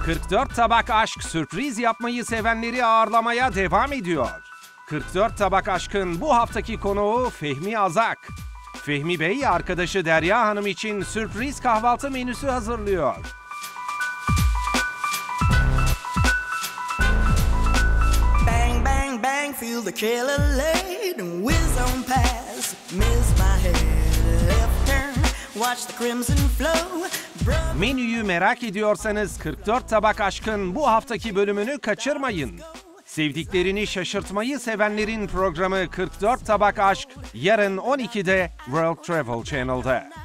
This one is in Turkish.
44 Tabak Aşk sürpriz yapmayı sevenleri ağırlamaya devam ediyor. 44 Tabak Aşk'ın bu haftaki konuğu Fehmi Azak. Fehmi Bey arkadaşı Derya Hanım için sürpriz kahvaltı menüsü hazırlıyor. Bang, bang, bang, feel the killer laid and whiz on past. Miss my head, left turn, watch the crimson flow. Menüyü merak ediyorsanız 44 Tabak Aşk'ın bu haftaki bölümünü kaçırmayın. Sevdiklerini şaşırtmayı sevenlerin programı 44 Tabak Aşk yarın 12'de World Travel Channel'da.